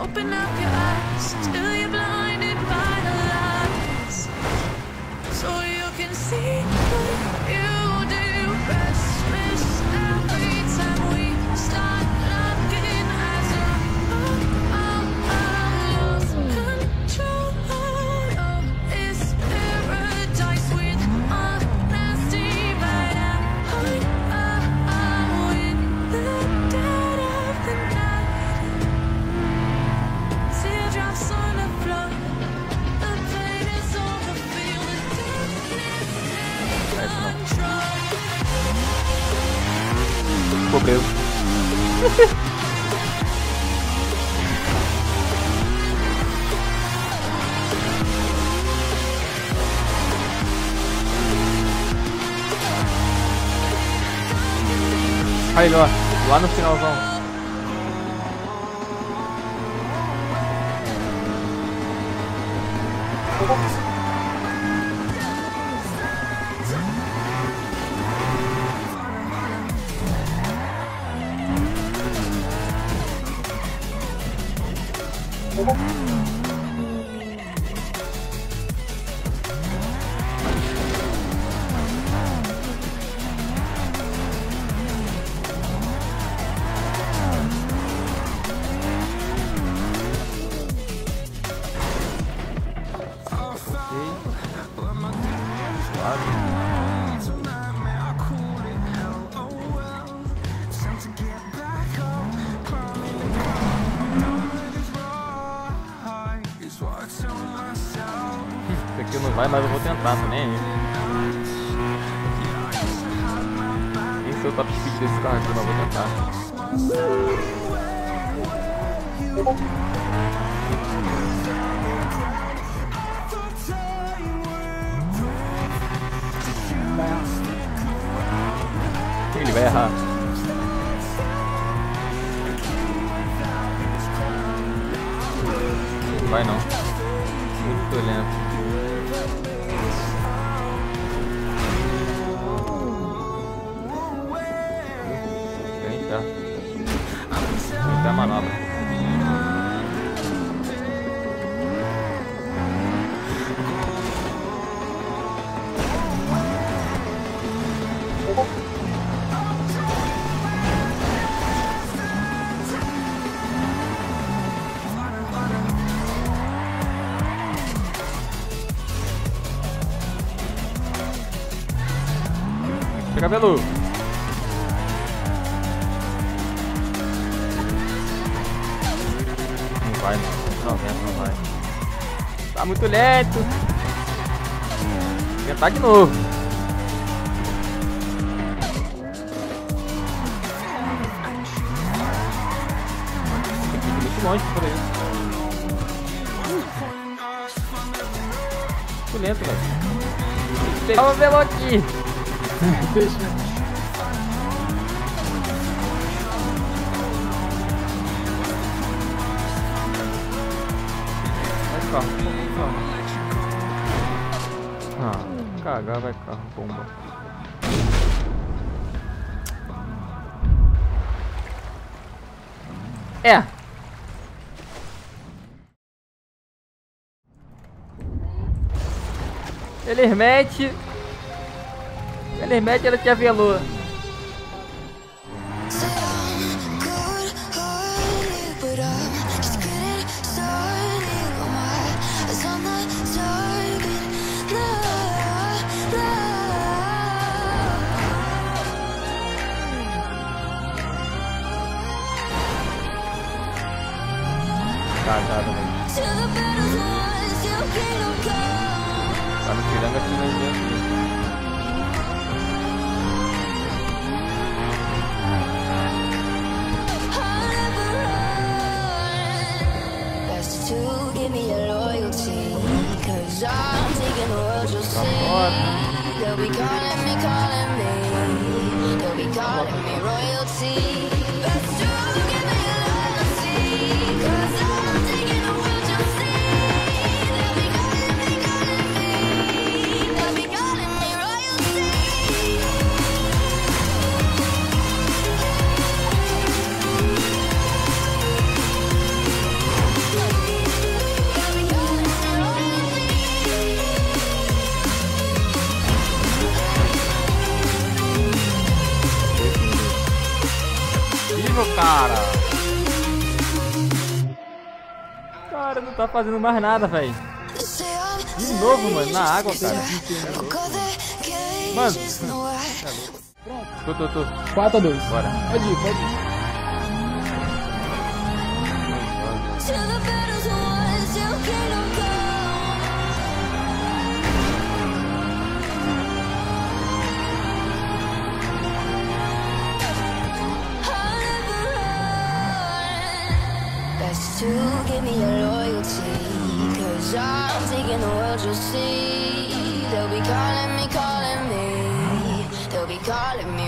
Open up your eyes till you're blinded by the lights, so you can see what you do. Restless every time we start looking as lost control. Oh, it's paradise with honesty, but I'm with the dead of the night. Teardrops on the floor, the pain is over, feel the darkness take control. Ficou preso. Aí, ó, lá no finalzão. Isso aqui não vai, mas eu vou tentar também. Esse é o top speed desse carro aqui, mas eu vou tentar. Ele vai errar. Não vai não. Muito lento. Eita. Eita a manobra. Pega pelo. Não vai não. Não vai. Tá muito lento. Vou tentar de novo. Tem que ir muito longe por aí. Muito lento, velho. Pegar o velo aqui. Deixa. Vai carro, carro. Ah, cagar, vai carro, bomba. É. Ele mete. Ela te avelou. Cagada, velho. Tá no piranga aqui, mas aqui. Give me your loyalty, 'cause I'm taking the world you'll see. They'll be calling me, they'll be calling me royalty. Best to give me your loyalty, 'cause I'm taking the world you'll see. They'll be calling me, they'll be calling me royalty. cara não tá fazendo mais nada, velho. De novo, mano, na água, cara. Mano. Tô. 4-2. Bora. Pode ir. To give me your loyalty, 'cause I'm taking the world you'll see. They'll be calling me, they'll be calling me